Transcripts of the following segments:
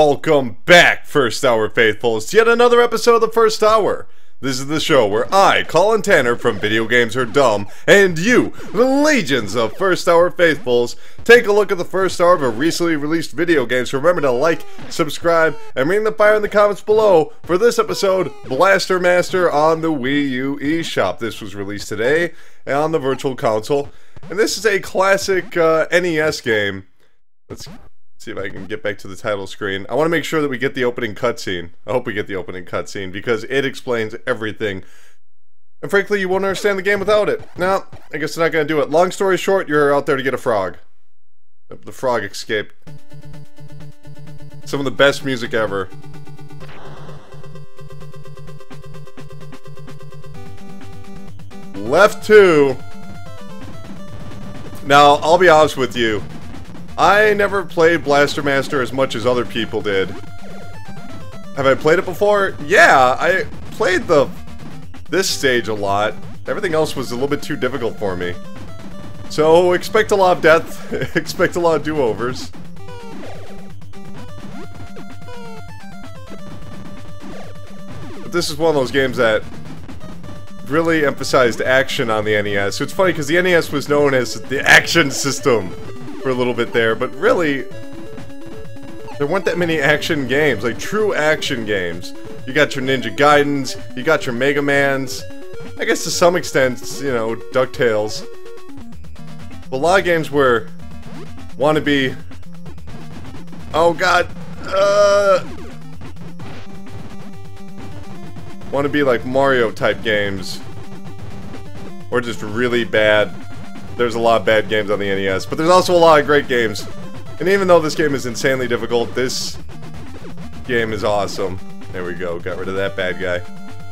Welcome back, First Hour Faithfuls, to yet another episode of the First Hour. This is the show where I, Colin Tanner from Video Games Are Dumb, and you, the legions of First Hour Faithfuls, take a look at the first hour of a recently released video game. So remember to like, subscribe, and ring the fire in the comments below for this episode, Blaster Master on the Wii U eShop. This was released today on the Virtual Console, and this is a classic NES game. Let's see if I can get back to the title screen. I want to make sure that we get the opening cutscene. I hope we get the opening cutscene because it explains everything. And frankly, you won't understand the game without it. Now, I guess they're not going to do it. Long story short, you're out there to get a frog. The frog escaped. Some of the best music ever. Left 2. Now, I'll be honest with you. I never played Blaster Master as much as other people did. Have I played it before? Yeah, I played this stage a lot. Everything else was a little bit too difficult for me. So, expect a lot of death, expect a lot of do-overs. But this is one of those games that really emphasized action on the NES. So it's funny because the NES was known as the action system for a little bit there, but really there weren't that many action games, like true action games. You got your Ninja Gaidens, you got your Mega Mans, I guess to some extent, you know, DuckTales. But a lot of games were want to be, oh god, want to be like Mario type games, or just really bad. There's a lot of bad games on the NES, but there's also a lot of great games. And even though this game is insanely difficult, this game is awesome. There we go, got rid of that bad guy.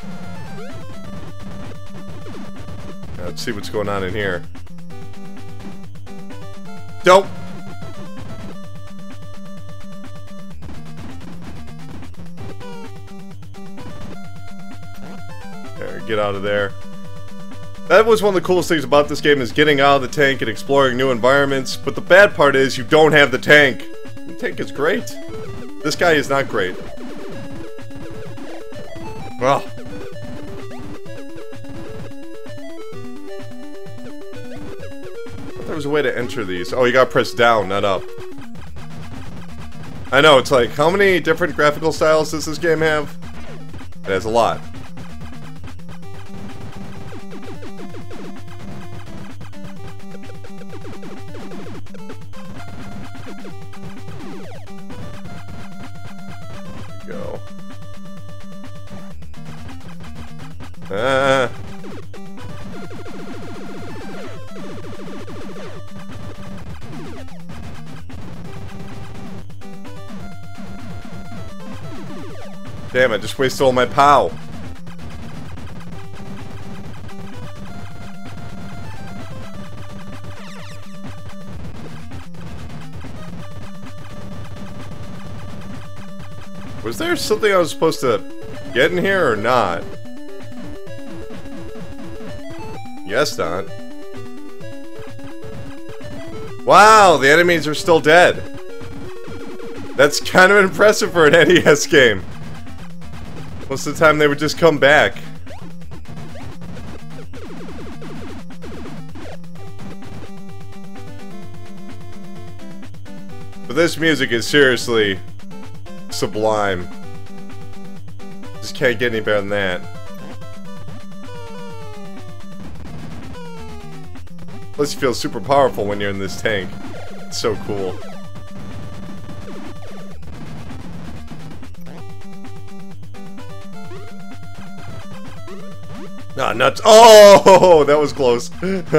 Now, let's see what's going on in here. Dope! There, get out of there. That was one of the coolest things about this game, is getting out of the tank and exploring new environments, but the bad part is you don't have the tank. The tank is great. This guy is not great. Well. I thought there was a way to enter these. Oh, you gotta press down, not up. I know, it's like, how many different graphical styles does this game have? It has a lot. Go. Damn, I just wasted all my POW. Was there something I was supposed to get in here or not? Guess not. Wow, the enemies are still dead. That's kind of impressive for an NES game. Most of the time they would just come back. But this music is seriously sublime. Just can't get any better than that. Plus you feel super powerful when you're in this tank. It's so cool. Ah, nuts. Oh, that was close.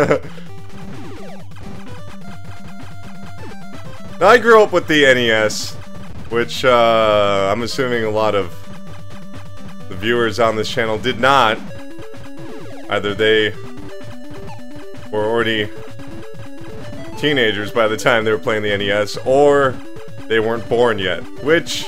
Now, I grew up with the NES, which I'm assuming a lot of the viewers on this channel did not. Either they were already teenagers by the time they were playing the NES, or they weren't born yet, which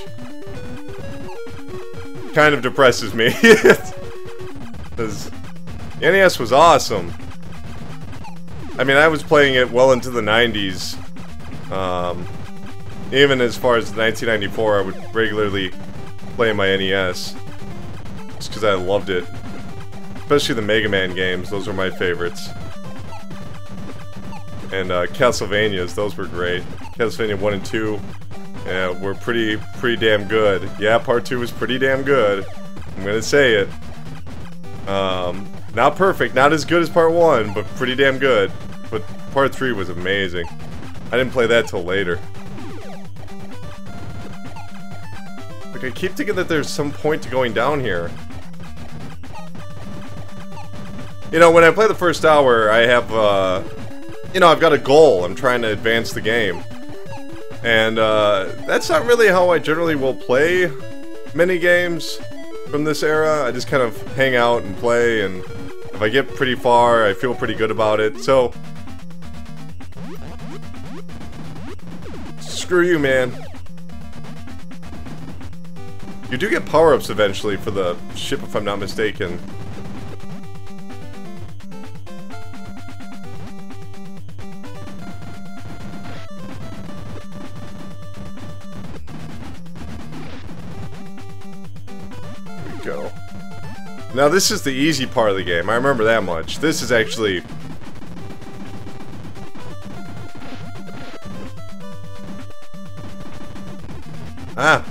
kind of depresses me. Because the NES was awesome. I mean, I was playing it well into the 90s. Even as far as 1994, I would regularly play my NES. Just because I loved it. Especially the Mega Man games, those were my favorites. And Castlevanias, those were great. Castlevania 1 and 2 were pretty damn good. Yeah, Part 2 was pretty damn good. I'm gonna say it. Not perfect, not as good as Part 1, but pretty damn good. But Part 3 was amazing. I didn't play that till later. Like, I keep thinking that there's some point to going down here. You know, when I play the first hour, I have, you know, I've got a goal. I'm trying to advance the game. And, that's not really how I generally will play mini games from this era. I just kind of hang out and play, and if I get pretty far, I feel pretty good about it. So, screw you, man. You do get power-ups eventually for the ship, if I'm not mistaken. Go. Now this is the easy part of the game, I remember that much. This is actually... Ah!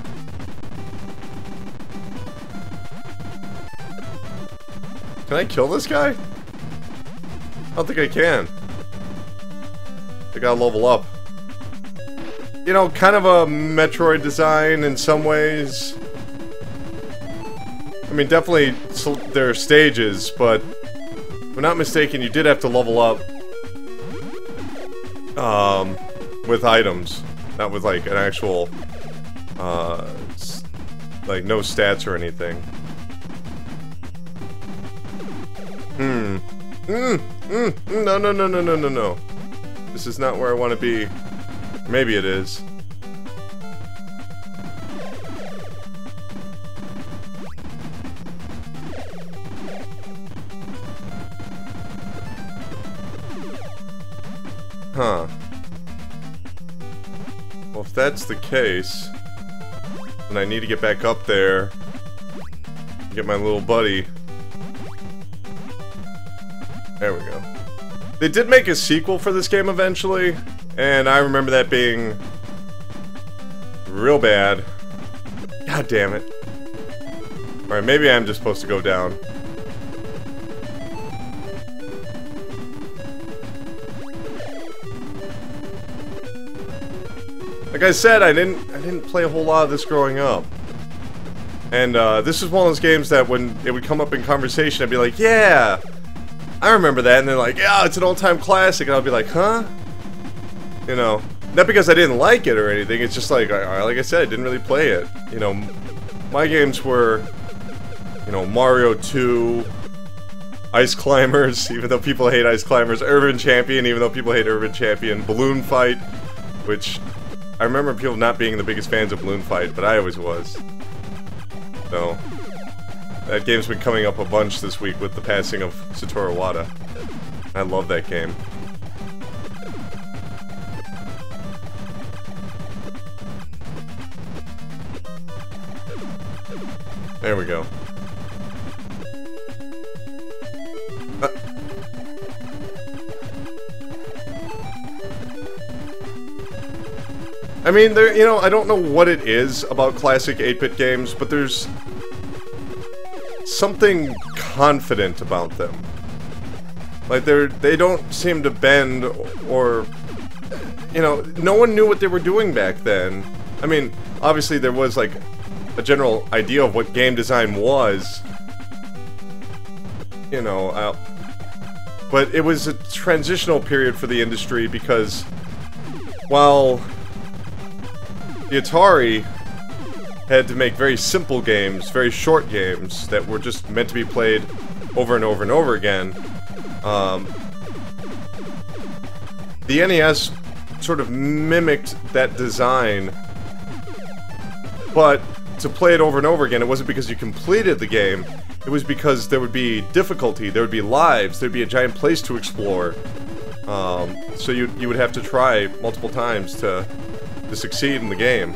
Can I kill this guy? I don't think I can. I gotta level up. You know, kind of a Metroid design in some ways. I mean, definitely there are stages, but if I'm not mistaken, you did have to level up with items, not with like an actual like no stats or anything. No. This is not where I want to be. Maybe it is. Huh. Well, if that's the case, then I need to get back up there, get my little buddy. There we go. They did make a sequel for this game eventually, and I remember that being real bad. God damn it. Alright, maybe I'm just supposed to go down. Like I said, I didn't play a whole lot of this growing up. And this is one of those games that when it would come up in conversation, I'd be like, yeah, I remember that. And they're like, yeah, it's an old-time classic. And I'll be like, huh? You know, not because I didn't like it or anything. It's just like I said, I didn't really play it. You know, my games were, you know, Mario 2, Ice Climbers, even though people hate Ice Climbers, Urban Champion, even though people hate Urban Champion, Balloon Fight, which... I remember people not being the biggest fans of Balloon Fight, but I always was. So, that game's been coming up a bunch this week with the passing of Satoru Iwata. I love that game. There we go. I mean, there, you know, I don't know what it is about classic 8-bit games, but there's something confident about them. Like, they don't seem to bend or, you know, no one knew what they were doing back then. I mean, obviously there was, like, a general idea of what game design was, you know, but it was a transitional period for the industry because while the Atari had to make very simple games, very short games that were just meant to be played over and over and over again. The NES sort of mimicked that design, but to play it over and over again, it wasn't because you completed the game, it was because there would be difficulty, there would be lives, there'd be a giant place to explore. So you would have to try multiple times to to succeed in the game.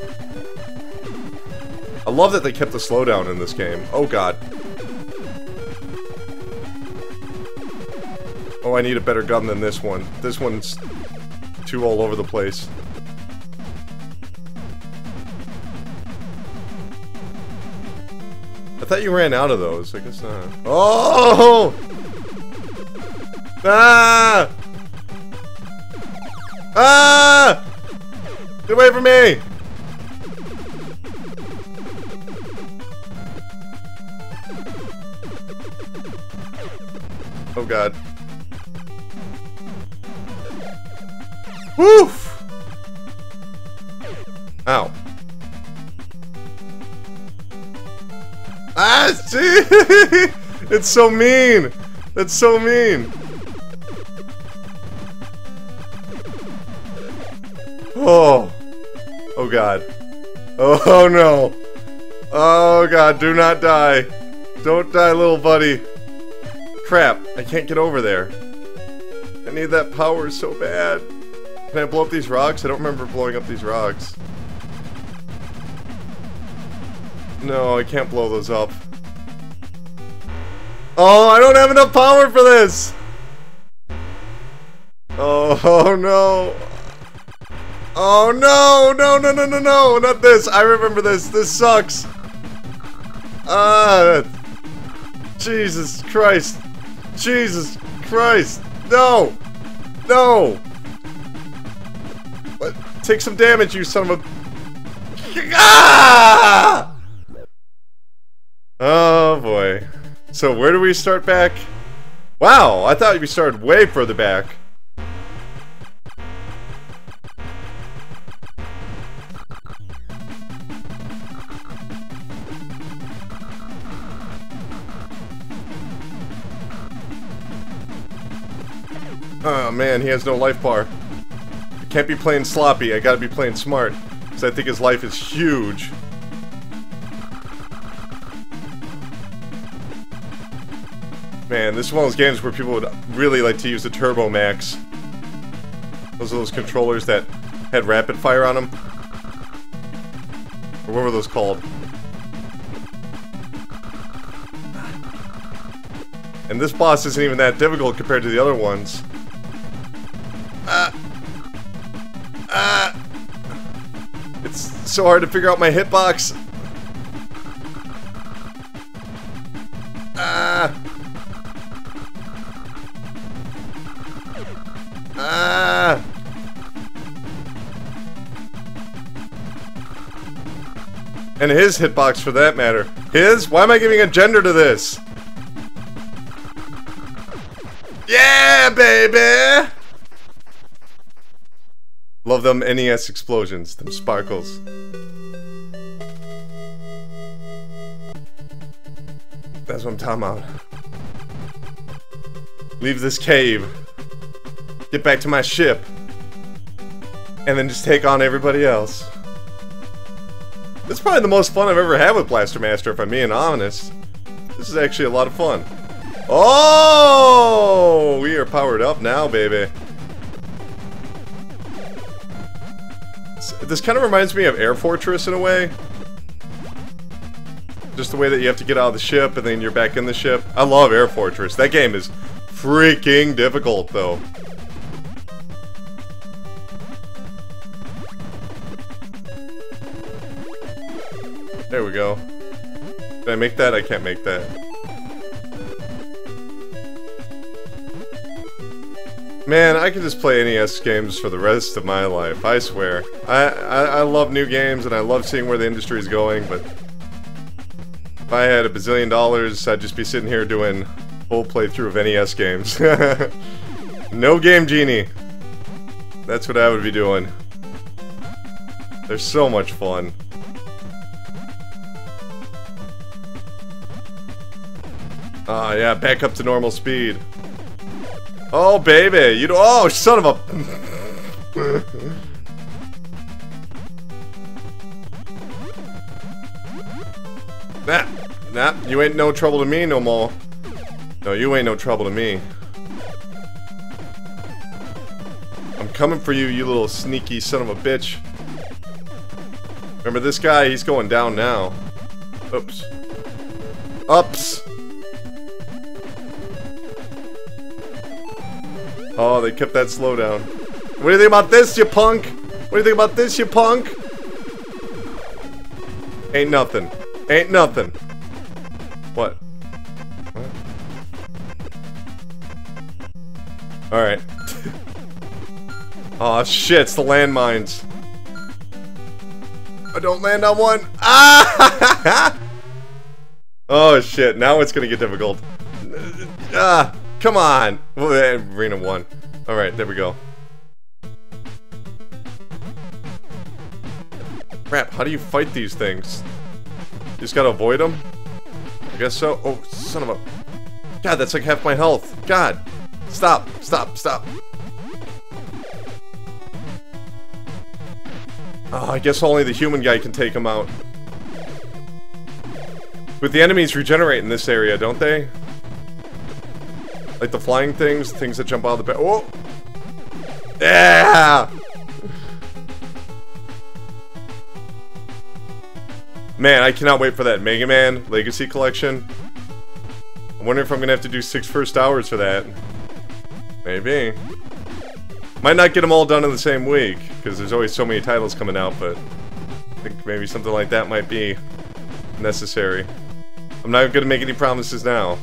I love that they kept the slowdown in this game. Oh god. Oh, I need a better gun than this one. This one's too all over the place. I thought you ran out of those. I guess not. Oh! Ah! Ah! Get away from me! Oh god. Woof! Ow. Ah, see? It's so mean! That's so mean! Oh. Oh god. Oh no. Oh god, do not die. Don't die, little buddy. Crap, I can't get over there. I need that power so bad. Can I blow up these rocks? I don't remember blowing up these rocks. No, I can't blow those up. Oh, I don't have enough power for this! Oh no. Oh no, no, no, no, no, no, not this. I remember this. This sucks. Jesus Christ. Jesus Christ. No. No. What? Take some damage, you son of a... Ah! Oh boy. So where do we start back? Wow, I thought we started way further back. Oh man, he has no life bar. I can't be playing sloppy, I gotta be playing smart. Because I think his life is huge. Man, this is one of those games where people would really like to use the Turbo Max. Those are those controllers that had rapid fire on them. Or what were those called? And this boss isn't even that difficult compared to the other ones. It's so hard to figure out my hitbox. And his hitbox for that matter. His? Why am I giving a gender to this? Yeah, baby! Love them NES explosions, them sparkles. That's what I'm talking about. Leave this cave. Get back to my ship. And then just take on everybody else. This is probably the most fun I've ever had with Blaster Master, if I'm being honest. This is actually a lot of fun. Oh! We are powered up now, baby. This kind of reminds me of Air Fortress in a way. Just the way that you have to get out of the ship and then you're back in the ship. I love Air Fortress. That game is freaking difficult, though. There we go. Did I make that? I can't make that. Man, I could just play NES games for the rest of my life, I swear. I love new games and I love seeing where the industry is going, but if I had $1 bazillion, I'd just be sitting here doing full playthrough of NES games. No Game Genie. That's what I would be doing. They're so much fun. Ah, yeah, back up to normal speed. Oh, baby, you oh, son of a... Nah, you ain't no trouble to me no more. No, you ain't no trouble to me. I'm coming for you, you little sneaky son of a bitch. Remember this guy? He's going down now. Oops. Ups! Oh, they kept that slowdown. What do you think about this, you punk? What do you think about this, you punk? Ain't nothing. Ain't nothing. What? Alright. Oh shit, it's the landmines. I don't land on one. Ah! Oh shit, now it's gonna get difficult. Come on. Arena 1. Alright, there we go. Crap, how do you fight these things? You just gotta avoid them? I guess so. Oh, son of a... God, that's like half my health. God. Stop. Stop. Stop. Oh, I guess only the human guy can take him out. But the enemies regenerate in this area, don't they? Like the flying things, things that jump out of the bed. Oh! Yeah! Man, I cannot wait for that Mega Man Legacy Collection. I wonder if I'm gonna have to do 6 first hours for that. Maybe. Might not get them all done in the same week, because there's always so many titles coming out, but I think maybe something like that might be necessary. I'm not gonna make any promises now.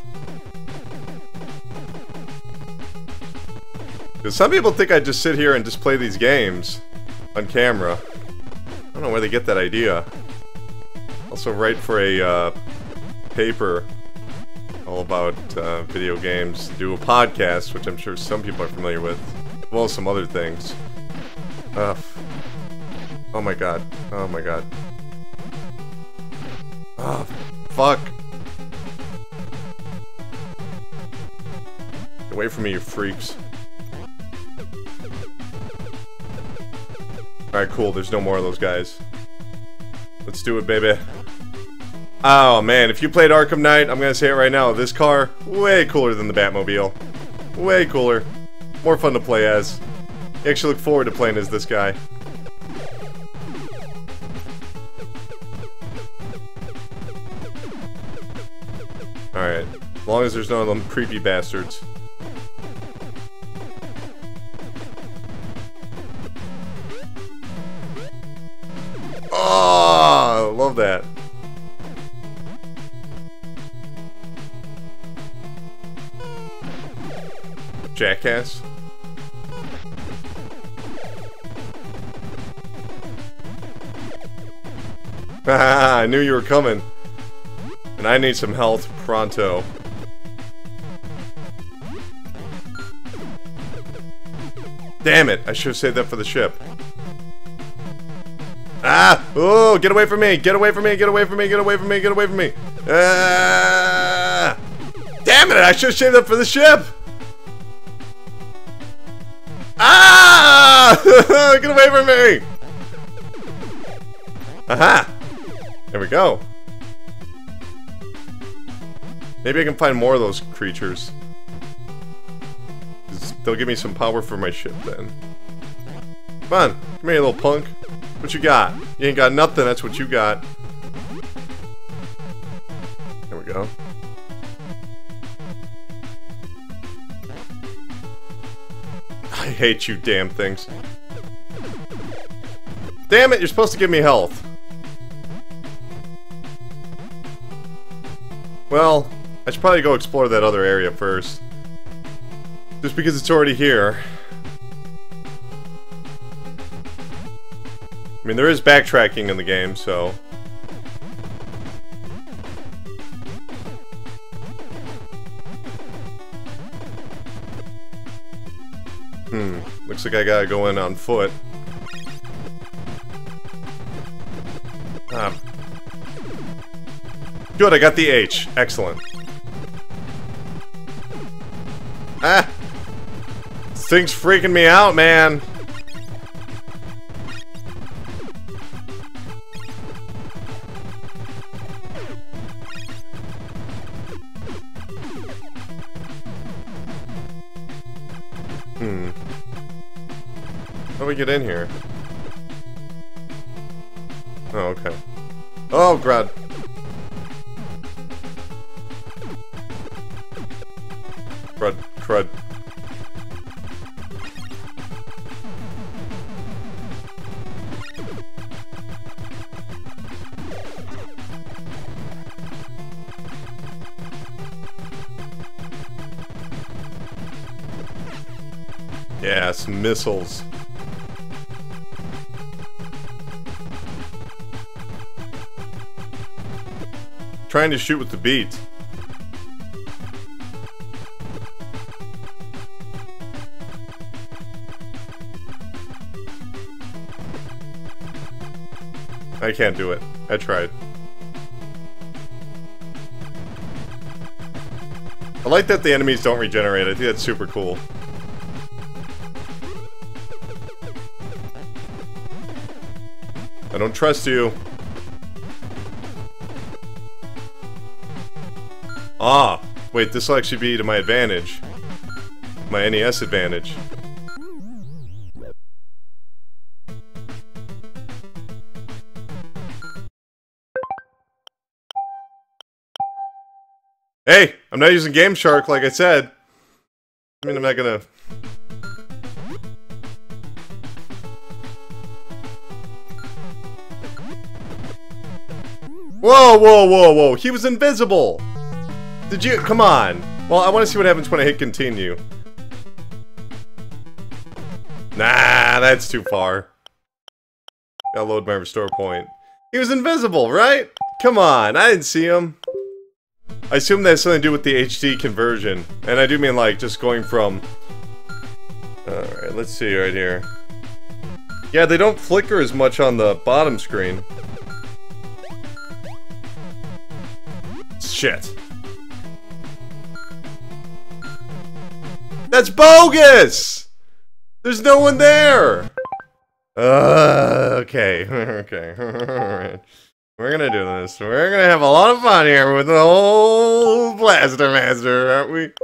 Because some people think I just sit here and just play these games on camera. I don't know where they get that idea. Also write for a paper all about video games. Do a podcast, which I'm sure some people are familiar with, as well as some other things. Oh my god. Oh my god. Oh, fuck. Get away from me, you freaks. Alright, cool. There's no more of those guys. Let's do it, baby. Oh, man. If you played Arkham Knight, I'm gonna say it right now. This car, way cooler than the Batmobile. Way cooler. More fun to play as. You actually look forward to playing as this guy. Alright. As long as there's none of them creepy bastards. Oh, I love that. Jackass. I knew you were coming. And I need some health pronto. Damn it, I should have saved that for the ship. Ah! Oh, get away from me! Get away from me! Get away from me! Get away from me! Get away from me! Ah! Damn it! I should have saved that for the ship! Ah! Get away from me! Aha! There we go. Maybe I can find more of those creatures. They'll give me some power for my ship then. Come on, come here, little punk. What you got? You ain't got nothing, that's what you got. There we go. I hate you damn things. Damn it, you're supposed to give me health. Well, I should probably go explore that other area first. Just because it's already here. I mean, there is backtracking in the game, so... Looks like I gotta go in on foot. Good, I got the H. Excellent. Ah! This thing's freaking me out, man! How do we get in here? Oh, okay. Oh, God. Crud, crud. Yes, missiles. Trying to shoot with the beat. I can't do it. I tried. I like that the enemies don't regenerate. I think that's super cool. I don't trust you. Ah, wait, this will actually be to my advantage. My NES advantage. Hey, I'm not using Game Shark like I said. I mean, I'm not gonna... Whoa, whoa, whoa, whoa. He was invisible. Did you? Come on. Well, I want to see what happens when I hit continue. Nah, that's too far. Gotta load my restore point. He was invisible, right? Come on, I didn't see him. I assume that has something to do with the HD conversion. And I do mean like just going from... Alright, let's see right here. Yeah, they don't flicker as much on the bottom screen. Shit. That's bogus! There's no one there! Okay. Okay. Alright. We're gonna do this. We're gonna have a lot of fun here with the whole Blaster Master, aren't we?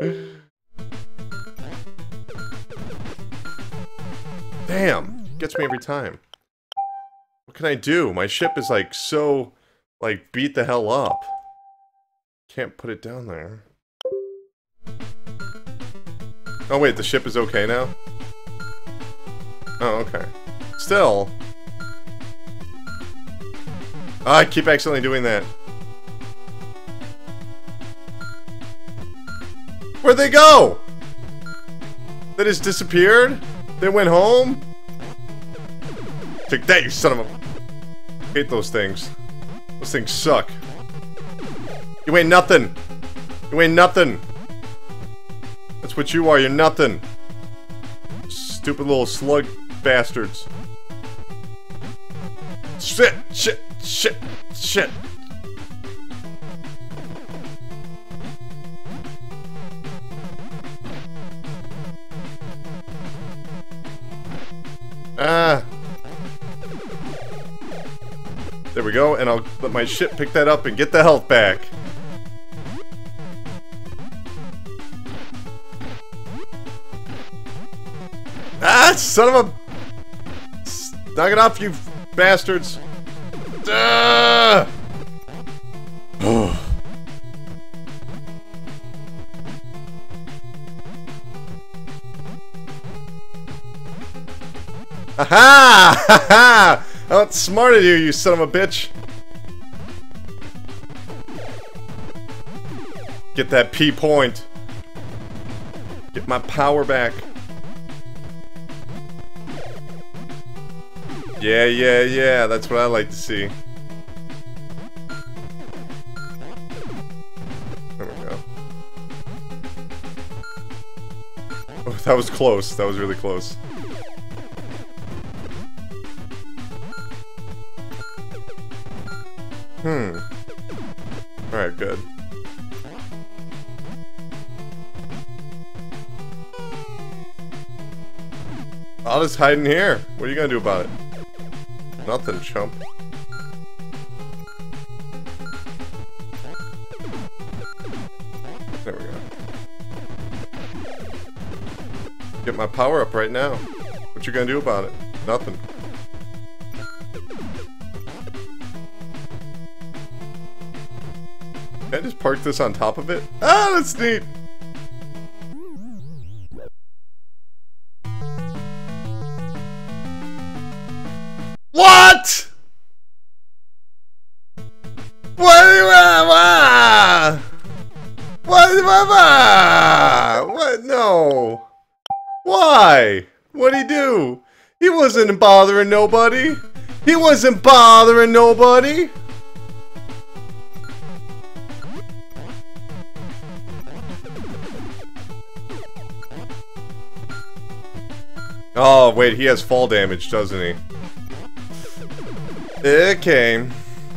Damn. Gets me every time. What can I do? My ship is like so... like beat the hell up. Can't put it down there. Oh wait, the ship is okay now? Oh, okay. Still... Oh, I keep accidentally doing that. Where'd they go? They just disappeared? They went home? Take that, you son of a... I hate those things. Those things suck. You ain't nothing. You ain't nothing. That's what you are, you're nothing. Stupid little slug bastards. Shit, shit, shit, shit. Ah. There we go, and I'll let my ship pick that up and get the health back. Ah, son of a... Knock it off, you bastards. Ah! Ha-ha! Ha-ha! I outsmarted you, you son of a bitch! Get that P point. Get my power back. Yeah, yeah, yeah, that's what I like to see. There we go. Oh, that was close. That was really close. Alright, good. I'll just hide in here. What are you gonna do about it? Nothing, chump. There we go. Get my power up right now. What you gonna do about it? Nothing. Can I just park this on top of it? Ah, that's neat! What?! What? What? No. Why? What'd he do? He wasn't bothering nobody. He wasn't bothering nobody. Oh, wait, he has fall damage, doesn't he? Okay.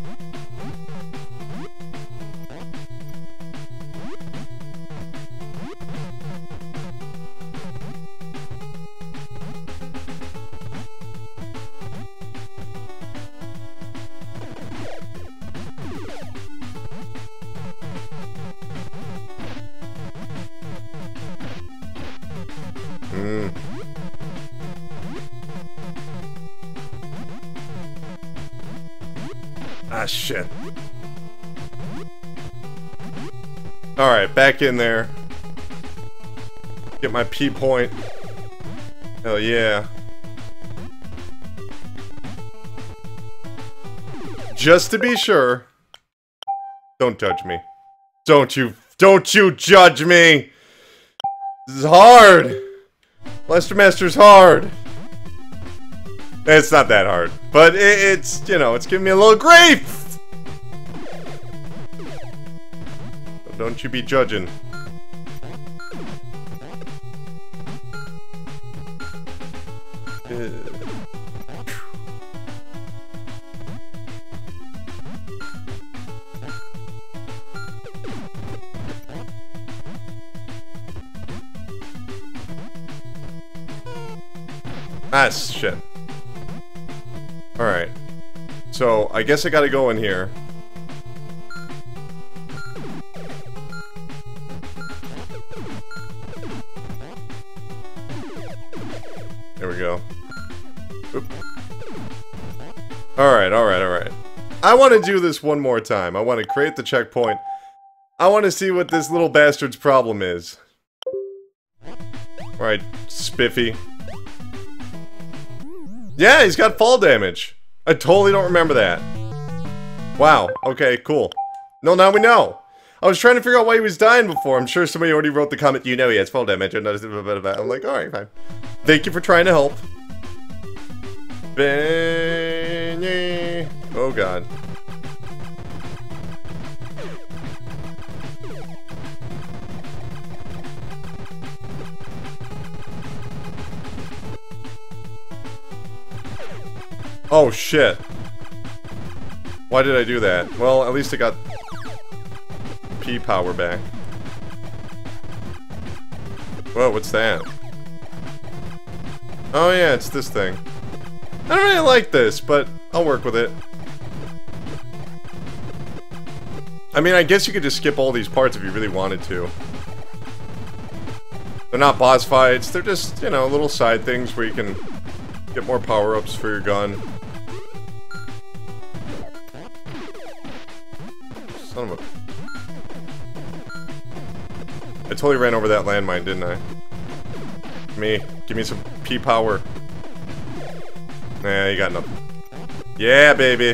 Ah, shit. Alright, back in there. Get my P point. Hell yeah. Just to be sure. Don't judge me. Don't you judge me! This is hard! Blaster Master's hard! It's not that hard, but it's, you know, it's giving me a little grief! So don't you be judging. Ah, shit. Alright. So, I guess I gotta go in here. There we go. Oop. Alright, alright, alright. I want to do this one more time. I want to create the checkpoint. I want to see what this little bastard's problem is. Alright, Spiffy. Yeah, he's got fall damage. I totally don't remember that. Wow, okay, cool. No, now we know. I was trying to figure out why he was dying before. I'm sure somebody already wrote the comment, you know he has fall damage. I'm like, alright, fine. Thank you for trying to help. Benny. Oh god. Oh shit. Why did I do that? Well, at least I got P power back. Whoa, what's that? Oh yeah, it's this thing. I don't really like this, but I'll work with it. I mean, I guess you could just skip all these parts if you really wanted to. They're not boss fights, they're just, you know, little side things where you can get more power-ups for your gun. Son of a... I totally ran over that landmine, didn't I? Give me some P-power. Nah, you got nothing. Yeah, baby!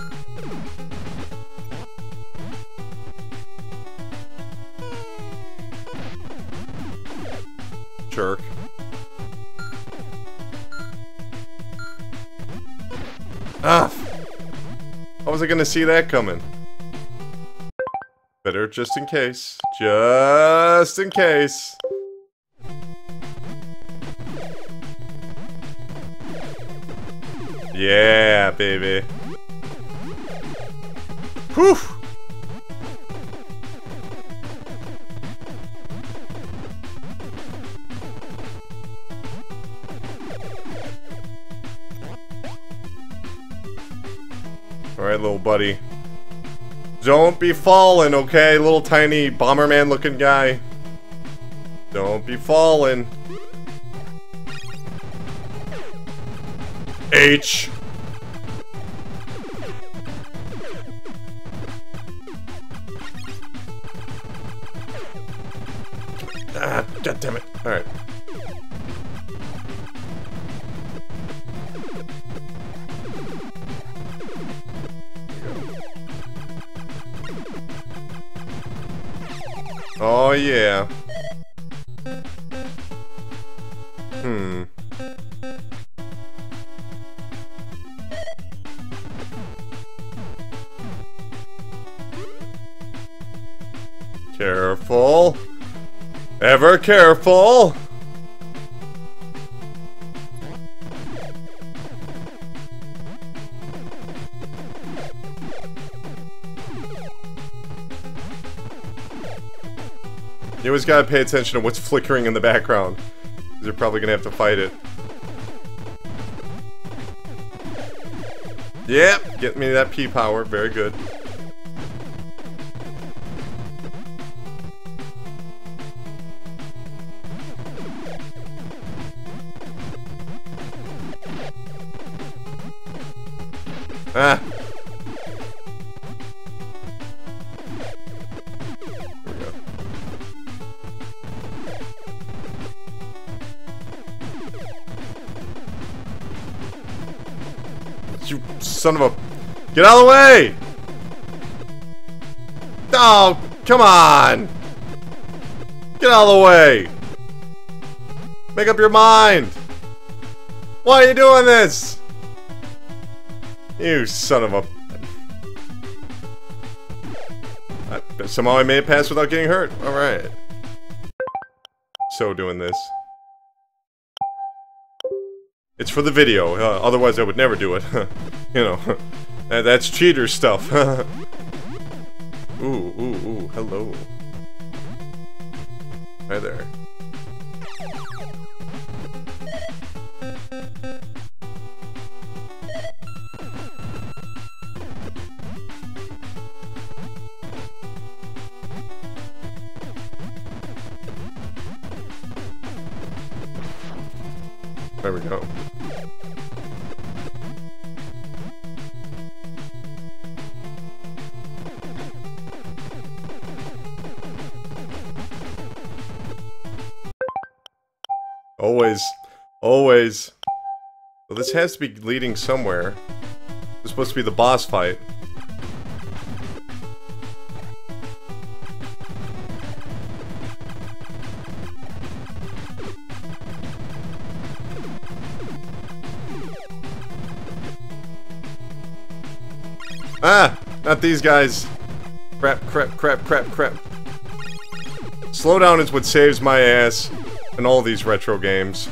Jerk. Ah! How was I gonna see that coming? Better just in case. Just in case. Yeah, baby. Whew! Alright, little buddy. Don't be falling, okay? Little tiny Bomberman looking guy. Don't be falling. H. Ah, god damn it. Alright. Oh, yeah. Careful. Ever careful. You always gotta pay attention to what's flickering in the background. You're probably gonna have to fight it. Yep, get me that P power. Very good. Ah. There we go. You son of a... Get out of the way! Oh, come on! Get out of the way! Make up your mind! Why are you doing this? You son of a... Somehow I made it pass without getting hurt. Alright. So doing this. It's for the video, otherwise I would never do it. You know, that's cheater stuff. Ooh, hello. Hi there. There we go. Always. Well, this has to be leading somewhere. It's supposed to be the boss fight. Ah! Not these guys. Crap. Slowdown is what saves my ass in all these retro games.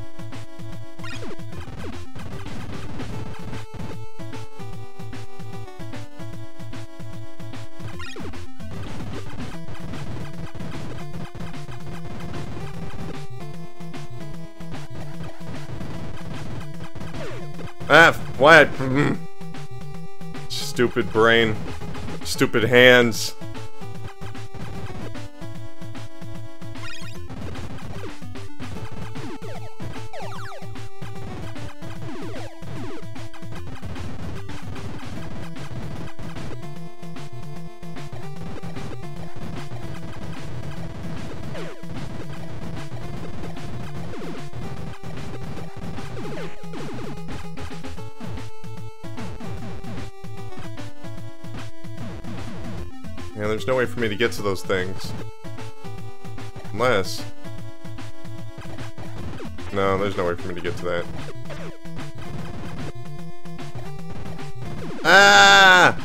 Ah, what? Stupid brain. Stupid hands. Yeah, there's no way for me to get to those things. Unless... No, there's no way for me to get to that. Ah!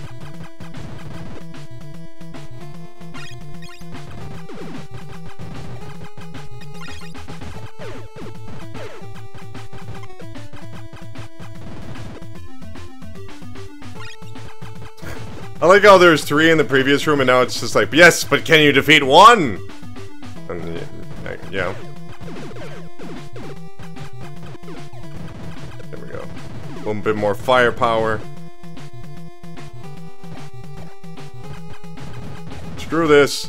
I like how there's 3 in the previous room and now it's just like, yes, but can you defeat 1? And yeah. There we go. A little bit more firepower. Screw this.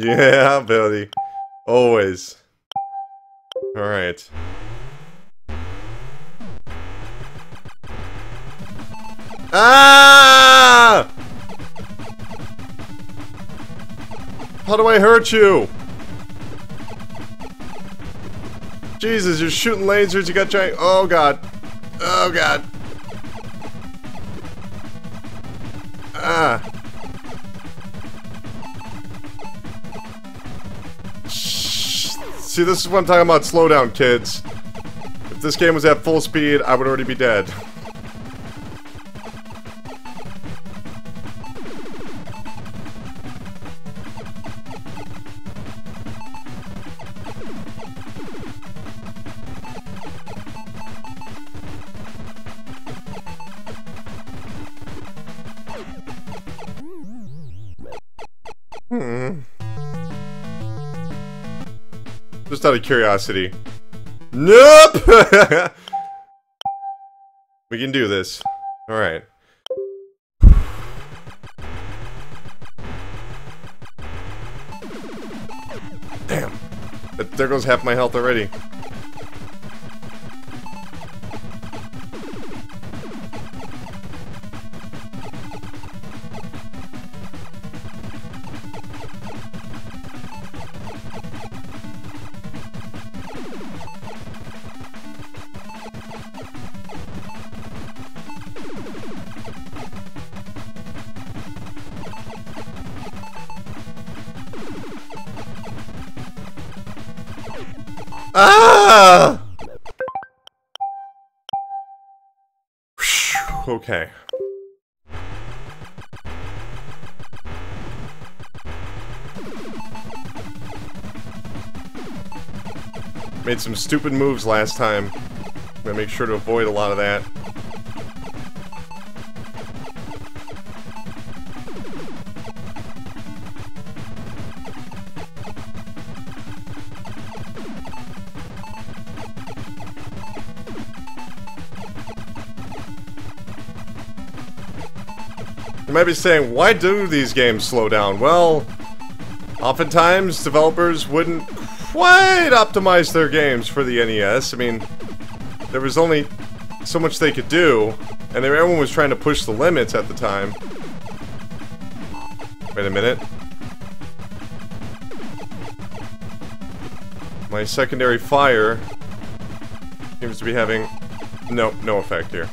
Yeah, buddy. Always. Alright. Ah! How do I hurt you? Jesus, you're shooting lasers, you got giant— oh god. Oh god. Ah. See, this is what I'm talking about. Slow down, kids. If this game was at full speed, I would already be dead. Just out of curiosity. Nope! We can do this. Alright. Damn. There goes half my health already. Ah! Okay. Made some stupid moves last time. I'm gonna make sure to avoid a lot of that. You might be saying, why do these games slow down? Well, oftentimes developers wouldn't quite optimize their games for the NES. I mean, there was only so much they could do, and everyone was trying to push the limits at the time. Wait a minute. My secondary fire seems to be having no effect here.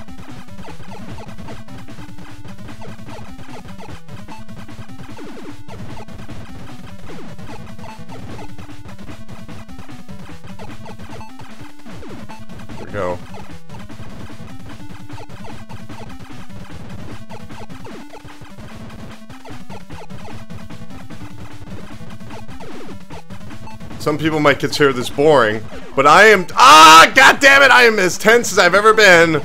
Go. Some people might consider this boring, but I am— ah, god damn it, I am as tense as I've ever been.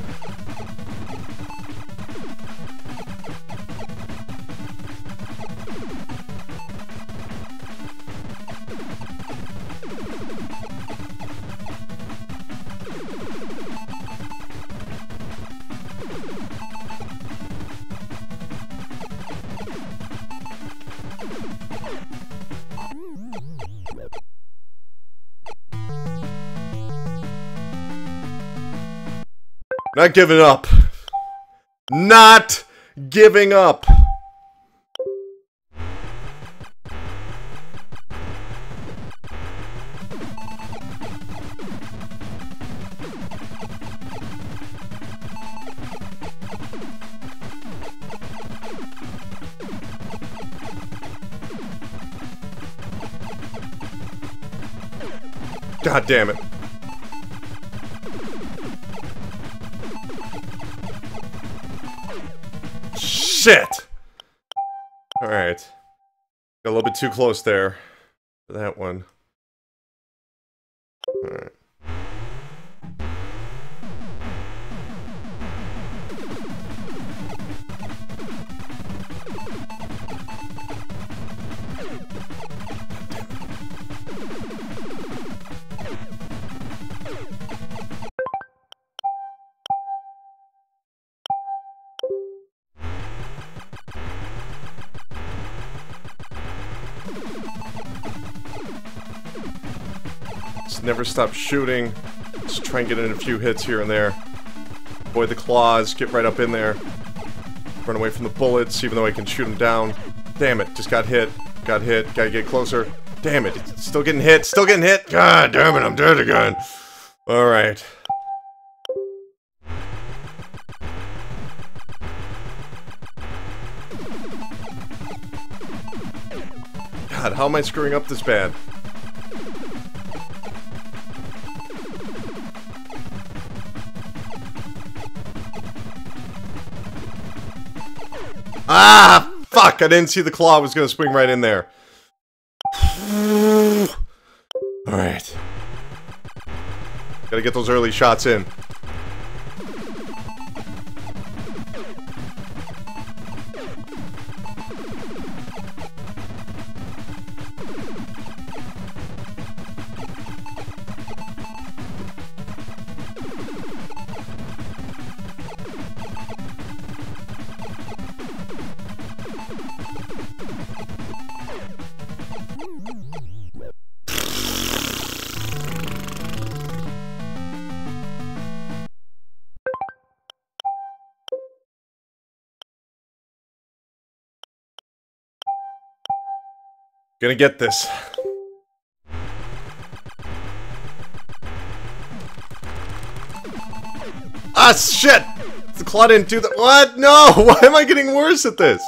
Not giving up. Not giving up. God damn it. Shit! Alright. Got a little bit too close there for that one. Alright. never stop shooting. Just try and get in a few hits here and there. Avoid the claws, get right up in there. Run away from the bullets, even though I can shoot them down. Damn it, just got hit. Got hit, gotta get closer. Damn it, it's still getting hit, still getting hit! God damn it, I'm dead again. Alright. God, how am I screwing up this bad? Ah! Fuck! I didn't see the claw was gonna swing right in there. Alright. Gotta get those early shots in. Gonna get this. Ah, shit! The claw didn't do that. What? No! Why am I getting worse at this?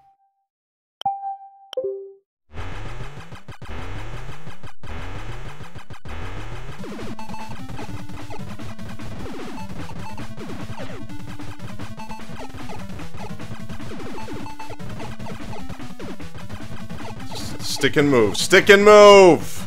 Stick and move. Stick and move!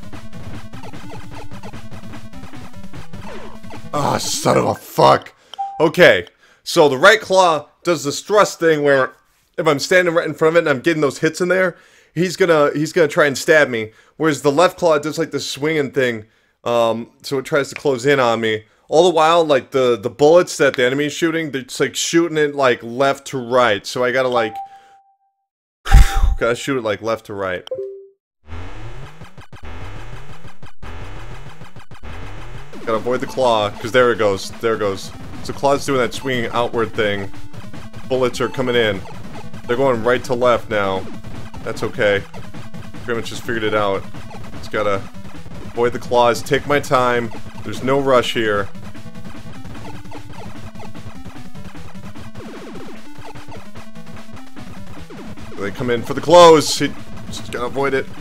Ah, oh, son of a fuck. Okay, so the right claw does this thrust thing where if I'm standing right in front of it and I'm getting those hits in there, he's gonna try and stab me. Whereas the left claw does like this swinging thing, so it tries to close in on me. All the while, like the bullets that the enemy's shooting, they're just like shooting it like left to right. So I gotta like gotta shoot it like left to right. Gotta avoid the claw, because there it goes. There it goes. So claw's doing that swinging outward thing. Bullets are coming in. They're going right to left now. That's okay. Pretty much just figured it out. Just gotta avoid the claws, take my time. There's no rush here. They come in for the close. Just gotta avoid it.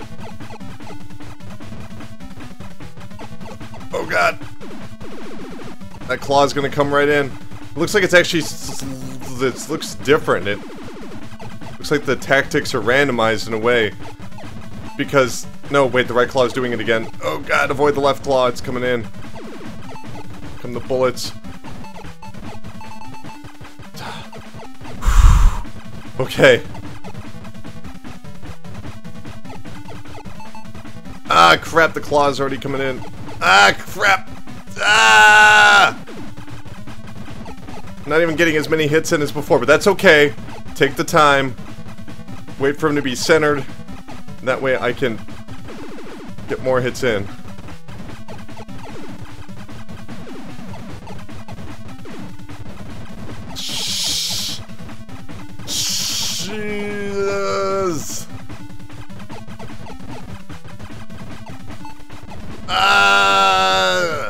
Oh god! That claw's gonna come right in. It looks like it's actually... It looks different. It looks like the tactics are randomized in a way. Because... No, wait, the right claw is doing it again. Oh god, avoid the left claw, it's coming in. Come the bullets. Okay. Ah, crap, the claw's already coming in. Ah, crap! Ah! Not even getting as many hits in as before, but that's okay. Take the time. Wait for him to be centered. That way I can get more hits in. Jesus! Ah!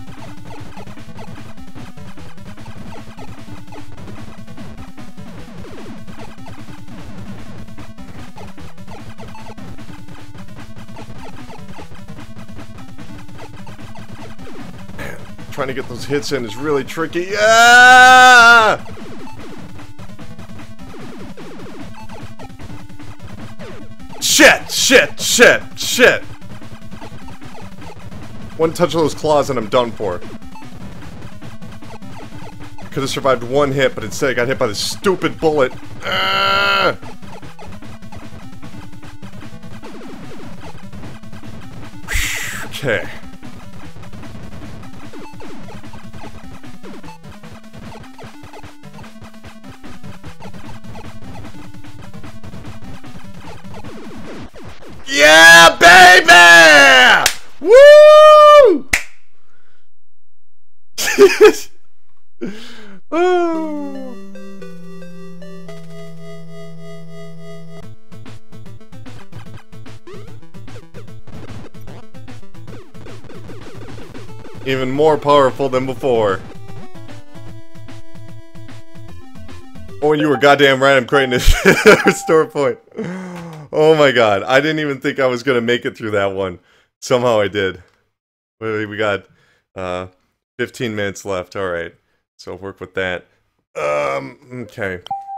Man, trying to get those hits in is really tricky. Ah! Shit! Shit! Shit! Shit! One touch of those claws and I'm done for. Could have survived one hit, but instead I got hit by this stupid bullet. Ah! Okay. Yeah, baby! Woo! Oh. Even more powerful than before. Oh, and you were goddamn right, I'm creating this restore point. Oh my god, I didn't even think I was gonna make it through that one. Somehow I did. We got 15 minutes left, alright. So work with that. Okay.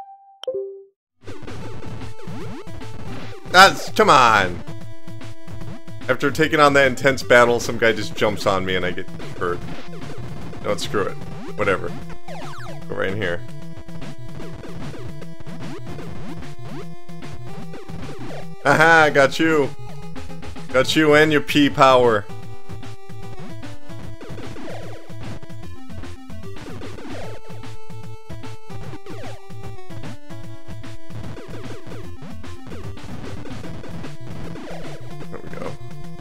Come on! After taking on that intense battle, some guy just jumps on me and I get hurt. No, screw it. Whatever. Go right in here. Haha, got you. Got you and your P power. There we go.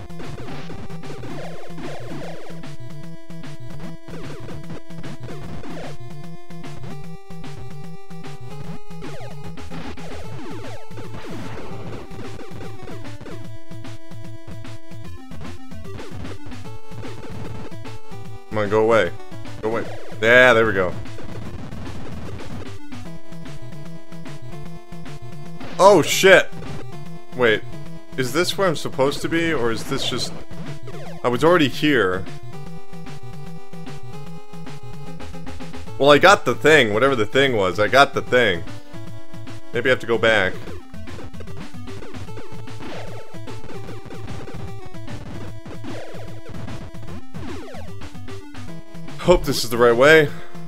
Come on, go away. Go away. Yeah, there we go. Oh, shit! Wait. Is this where I'm supposed to be, or is this just... I was already here. Well, I got the thing. Whatever the thing was, I got the thing. Maybe I have to go back. Hope this is the right way.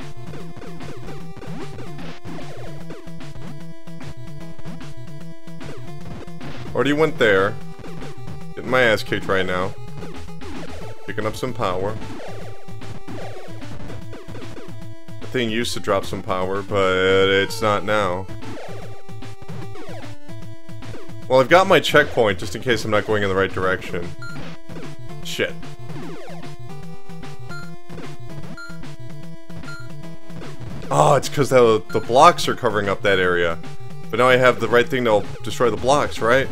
Already went there. Getting my ass kicked right now. Picking up some power. The thing used to drop some power, but it's not now. Well, I've got my checkpoint just in case I'm not going in the right direction. Shit. Oh, it's because the blocks are covering up that area. But now I have the right thing to destroy the blocks, right?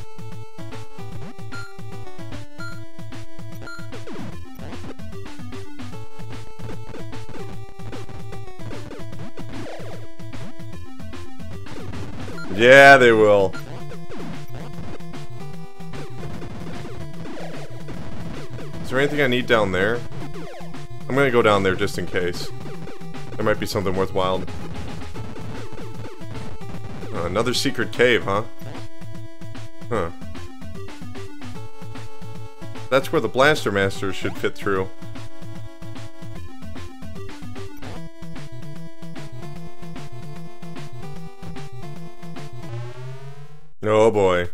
Yeah, they will. Is there anything I need down there? I'm gonna go down there just in case. There might be something worthwhile. Another secret cave, huh? Huh. That's where the Blaster Master should fit through. Oh boy.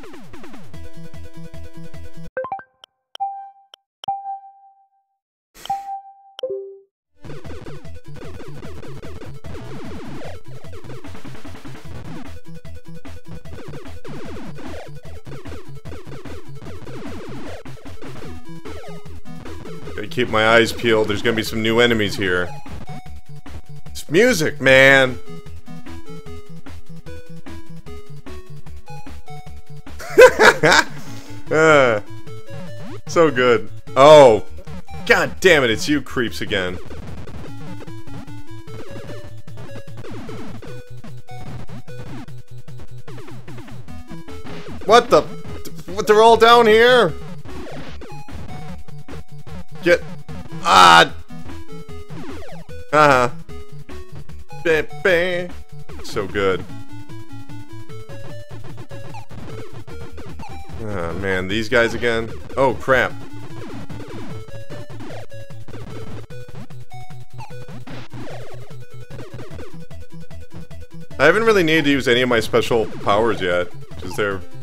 Gotta keep my eyes peeled, there's gonna be some new enemies here. It's music, man! So good. Oh! God damn it, it's you creeps again. What the? What, they're all down here? Get... Ah! Uh-huh. So good. Oh man, these guys again? Oh crap. I haven't really needed to use any of my special powers yet, because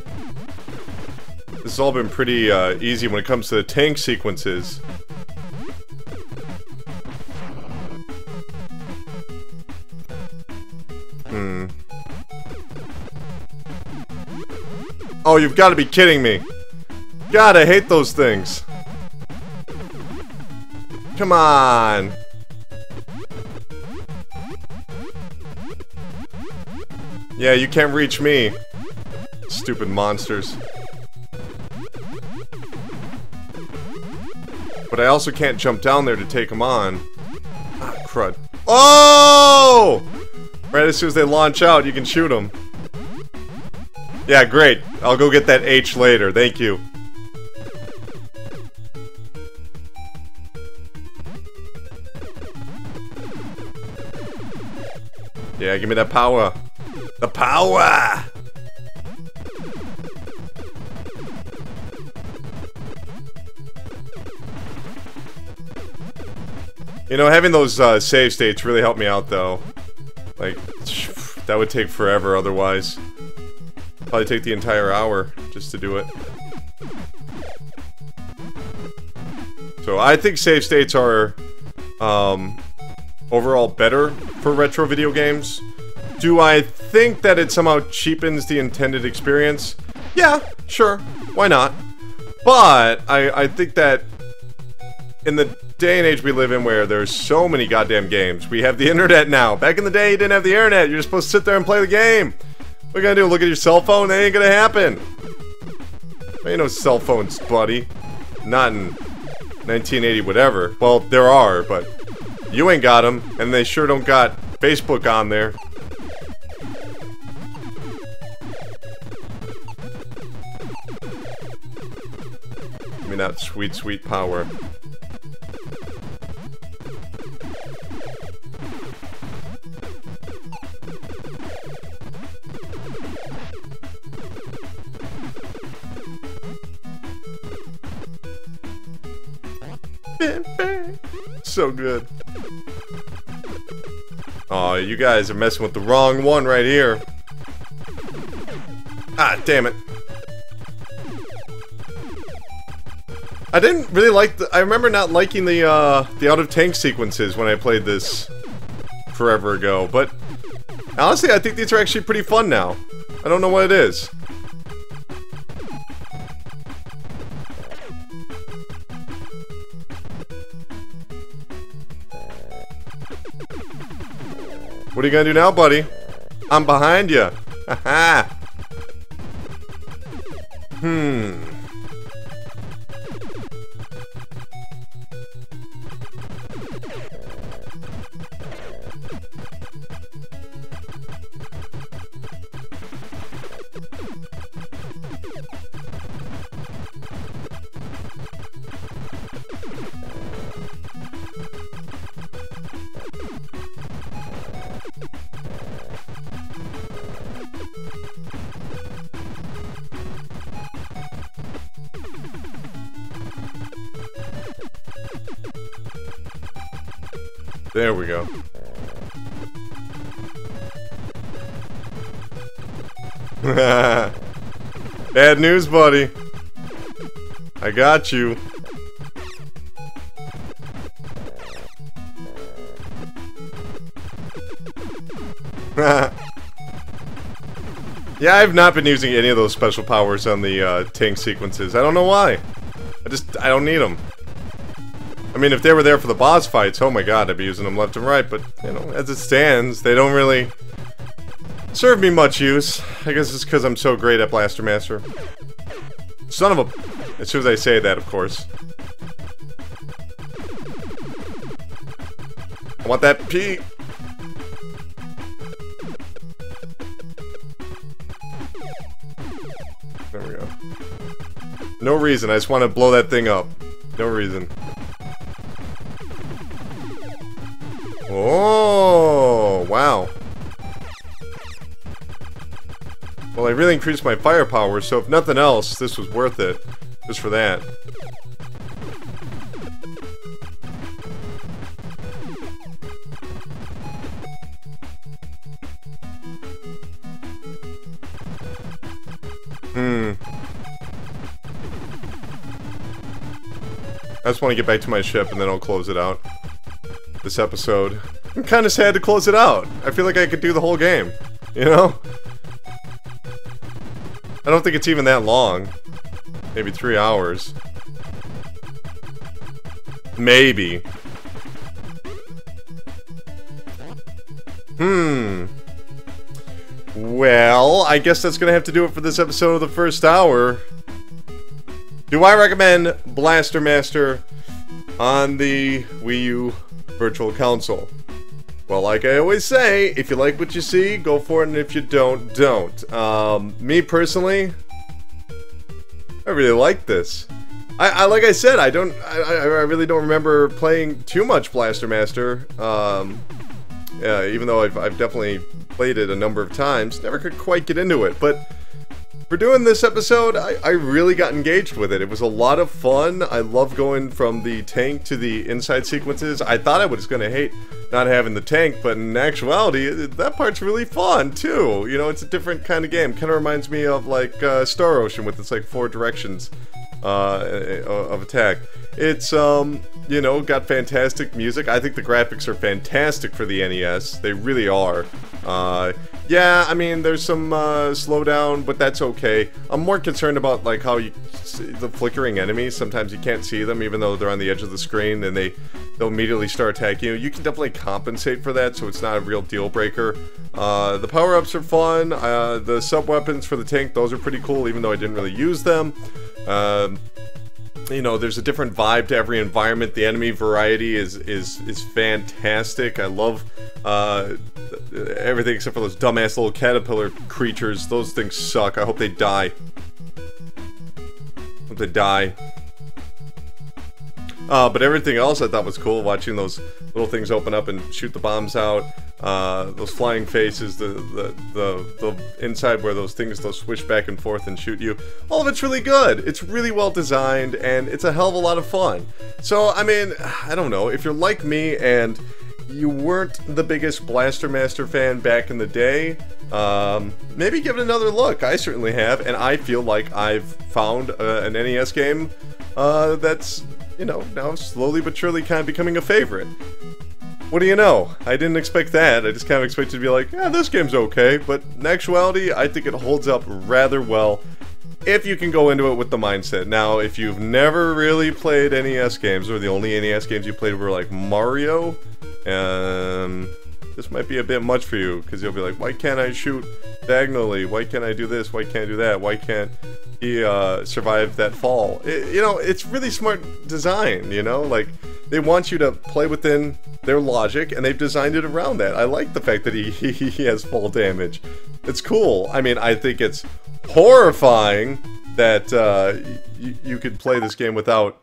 this has all been pretty easy when it comes to the tank sequences. Oh, you've got to be kidding me. God, I hate those things. Come on. Yeah, you can't reach me. Stupid monsters. But I also can't jump down there to take them on. Ah, crud. Oh! Right as soon as they launch out, you can shoot them. Yeah, great. I'll go get that H later. Thank you. Yeah, give me that power. The power! You know, having those save states really helped me out, though. Like, that would take forever otherwise. Probably take the entire hour just to do it. So I think save states are overall better for retro video games. Do I think that it somehow cheapens the intended experience? Yeah, sure. Why not? But I think that in the day and age we live in where there's so many goddamn games, we have the internet now. Back in the day, you didn't have the internet. You're just supposed to sit there and play the game. What are you gonna do? Look at your cell phone? That ain't gonna happen. There ain't no cell phones, buddy. Not in 1980 whatever. Well, there are, but you ain't got them, and they sure don't got Facebook on there. Give me that sweet, sweet power. So good. Aw, you guys are messing with the wrong one right here. Ah, damn it. I didn't really like the... I remember not liking the out-of-tank sequences when I played this forever ago, but honestly, I think these are actually pretty fun now. I don't know what it is. What are you gonna do now, buddy? I'm behind you. Haha. There we go. Bad news, buddy. I got you. Yeah, I've not been using any of those special powers on the tank sequences. I don't know why. I don't need them. I mean, if they were there for the boss fights, oh my god, I'd be using them left and right, but, you know, as it stands, they don't really serve me much use. I guess it's because I'm so great at Blaster Master. Son of a... As soon as I say that, of course. I want that P! There we go. No reason, I just want to blow that thing up. No reason. Oh, wow. Well, I really increased my firepower, so if nothing else, this was worth it. Just for that. I just want to get back to my ship and then I'll close it out. This episode. I'm kind of sad to close it out. I feel like I could do the whole game. You know? I don't think it's even that long. Maybe 3 hours. Maybe. Well... well, I guess that's gonna have to do it for this episode of the first hour. Do I recommend Blaster Master on the Wii U Virtual Console? Well, like I always say, if you like what you see, go for it, and if you don't, don't. Me personally, I really like this. I like I said, I really don't remember playing too much Blaster Master. Yeah, even though I've definitely played it a number of times, never could quite get into it. But for doing this episode, I really got engaged with it. It was a lot of fun. I love going from the tank to the inside sequences. I thought I was going to hate not having the tank, but in actuality, that part's really fun too. You know, it's a different kind of game. Kind of reminds me of like Star Ocean with its like 4 directions of attack. It's you know, got fantastic music. I think the graphics are fantastic for the NES. They really are. Yeah, I mean, there's some slowdown, but that's okay. I'm more concerned about like how you see the flickering enemies. Sometimes you can't see them even though they're on the edge of the screen, and they'll immediately start attacking you. You can definitely compensate for that, so it's not a real deal breaker. The power-ups are fun. The sub-weapons for the tank, those are pretty cool, even though I didn't really use them. You know, there's a different vibe to every environment. The enemy variety is fantastic. I love everything except for those dumbass little caterpillar creatures. Those things suck. I hope they die. Hope they die. But everything else I thought was cool. Watching those little things open up and shoot the bombs out. Those flying faces, the inside where those things, they'll swish back and forth and shoot you. All of it's really good. It's really well designed, and it's a hell of a lot of fun. So, I mean, I don't know. If you're like me and you weren't the biggest Blaster Master fan back in the day, maybe give it another look. I certainly have, and I feel like I've found an NES game that's, you know, now slowly but surely kind of becoming a favorite. What do you know? I didn't expect that. I just kind of expected to be like, yeah, this game's okay. But in actuality, I think it holds up rather well if you can go into it with the mindset. Now, if you've never really played NES games, or the only NES games you played were like Mario, this might be a bit much for you, because you'll be like, why can't I shoot diagonally? Why can't I do this? Why can't I do that? Why can't he survive that fall? You know, it's really smart design, you know? Like, they want you to play within their logic, and they've designed it around that. I like the fact that he has fall damage. It's cool. I mean, I think it's horrifying that you could play this game without,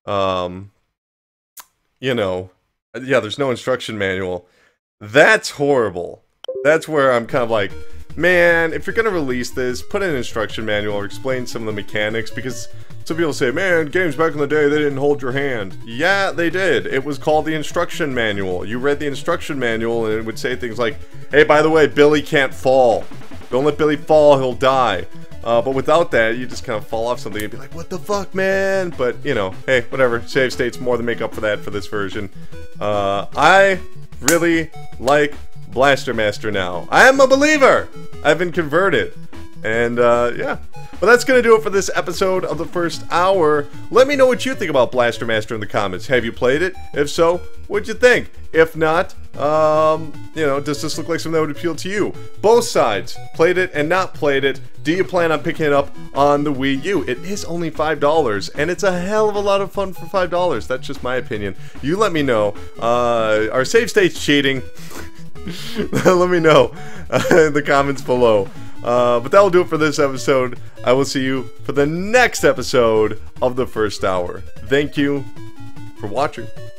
you know, yeah, there's no instruction manual. That's horrible. That's where I'm kind of like, man, if you're gonna release this, put in an instruction manual or explain some of the mechanics, because some people say, man, games back in the day, they didn't hold your hand. Yeah, they did. It was called the instruction manual. You read the instruction manual and it would say things like, hey, by the way, Billy can't fall. Don't let Billy fall, he'll die. But without that, you just kind of fall off something and be like, what the fuck, man? But, you know, hey, whatever. Save states more than make up for that for this version. I really like Blaster Master now. I am a believer! I've been converted. And, yeah. Well, that's gonna do it for this episode of the first hour. Let me know what you think about Blaster Master in the comments. Have you played it? If so, what'd you think? If not, you know, does this look like something that would appeal to you? Both sides, played it and not played it. Do you plan on picking it up on the Wii U? It is only $5, and it's a hell of a lot of fun for $5. That's just my opinion. You let me know. Are save states cheating? Let me know in the comments below. But that will do it for this episode. I will see you for the next episode of the first hour. Thank you for watching.